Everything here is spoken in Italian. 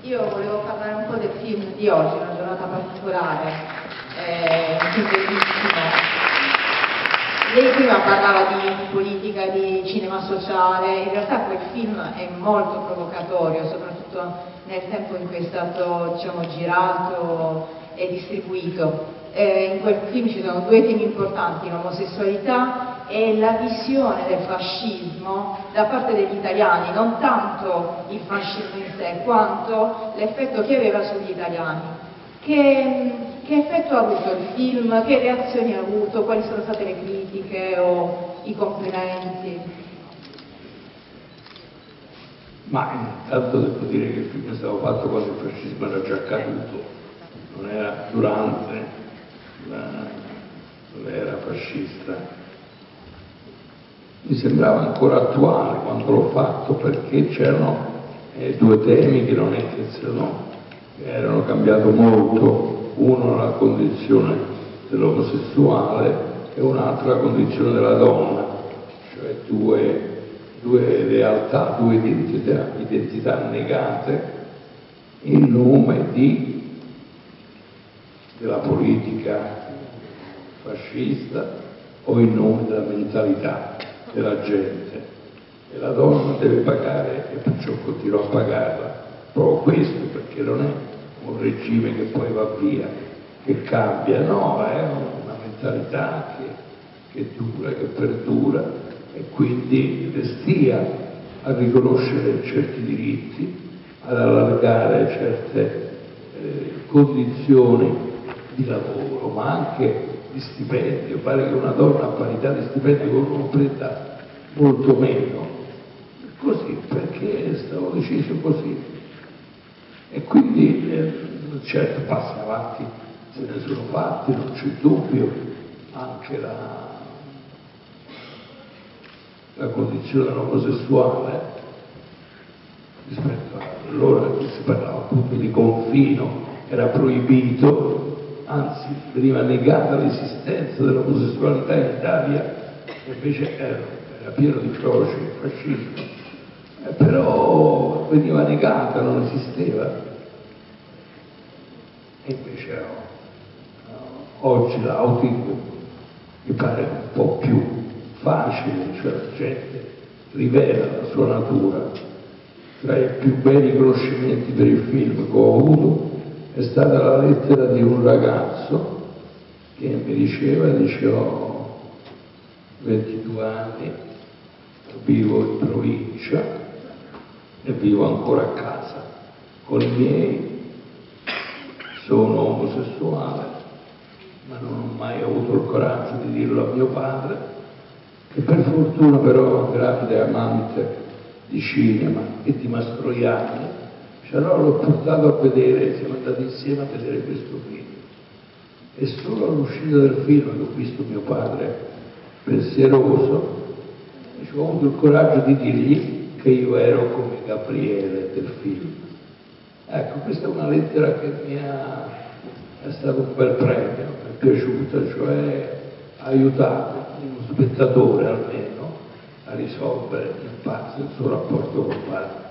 Io volevo parlare un po' del film di oggi, una giornata particolare, un film bellissimo. Lei prima parlava di politica, di cinema sociale, in realtà quel film è molto provocatorio, soprattutto nel tempo in cui è stato, diciamo, girato e distribuito. In quel film ci sono due temi importanti, l'omosessualità e la visione del fascismo da parte degli italiani, non tanto il fascismo in sé, quanto l'effetto che aveva sugli italiani. Che effetto ha avuto il film? Che reazioni ha avuto? Quali sono state le critiche o i complimenti? Ma intanto devo dire che il film è stato fatto quando il fascismo era già caduto, non era durante l'era fascista. Mi sembrava ancora attuale quando l'ho fatto, perché c'erano due temi che non è che erano cambiati molto, uno la condizione dell'omosessuale e un altro la condizione della donna, cioè due realtà, due identità negate in nome della politica fascista o in nome della mentalità della gente. E la donna deve pagare, e perciò continua a pagarla, proprio questo, perché non è un regime che poi va via, che cambia, no, è una mentalità che dura, che perdura, e quindi stia a riconoscere certi diritti, ad allargare certe condizioni di lavoro, ma anche di stipendio. Pare che una donna a parità di stipendio con un uomo prenda molto meno, così, perché è stato deciso così. E quindi certo passi avanti, se ne sono fatti, non c'è dubbio, anche la condizione dell'omosessuale, rispetto a allora che si parlava appunto di confino, era proibito, anzi veniva negata l'esistenza dell'omosessualità in Italia, e invece era pieno di croci il fascismo, però veniva negata, non esisteva. E invece oggi l'outing mi pare un po' più facile, cioè la gente rivela la sua natura. Tra i più bei riconoscimenti per il film che ho avuto è stata la lettera di un ragazzo che mi diceva, ho 22 anni, vivo in provincia e vivo ancora a casa con i miei, sono omosessuale, ma non ho mai avuto il coraggio di dirlo a mio padre, che per fortuna però è un grande amante di cinema e di Mastroianni, cioè allora l'ho portato a vedere, siamo andati insieme a vedere questo film, e solo all'uscita del film che ho visto mio padre pensieroso, ho avuto il coraggio di dirgli che io ero come Gabriele del film. Ecco, questa è una lettera che è stato un bel premio, mi è piaciuta, cioè ha aiutato uno spettatore almeno a risolvere in parte il suo rapporto col padre.